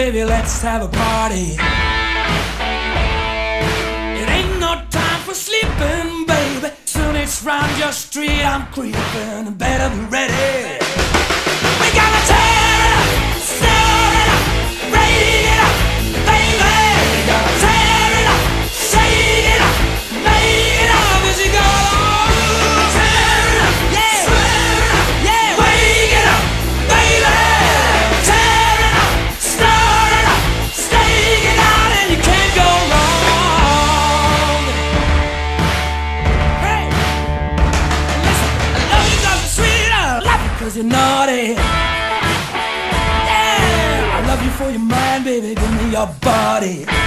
baby, let's have a party. It ain't no time for sleeping, baby. Soon it's round your street, I'm creeping. Better be ready. We gotta tear it up, stir it up, break it up, baby. We gotta tear it up, shake it up, make it up as you go along. Tear it up, yeah, stir it up, yeah, wake it up, baby. Tear it up, stir it up, stake it out, and you can't go wrong. Hey, listen, I love you 'cause you're sweet, I love you 'cause you're naughty. I love you for your mind, baby, give me your body.